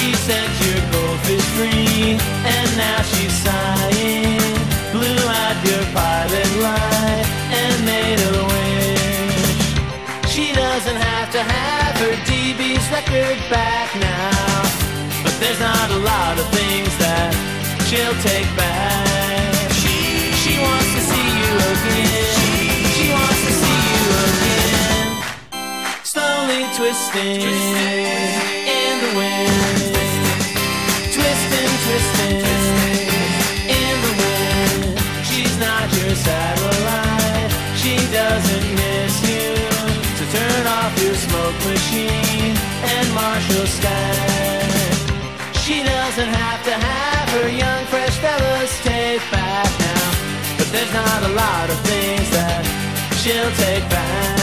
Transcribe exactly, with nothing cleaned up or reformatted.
She set your goldfish free, and now she's sighing. Blew out your pilot light and made a wish. She doesn't have to have her D B's record back now, but there's not a lot of things that she'll take back. She, she wants to see you again. She wants to see you again. Slowly twisting, twisting in the wind. Twisting, twisting in the wind. She's not your satellite. She doesn't miss you. So turn off your smoke machine and marshal sky. She doesn't have to have her young fresh fellas take back now, but there's not a lot of things that she'll take back.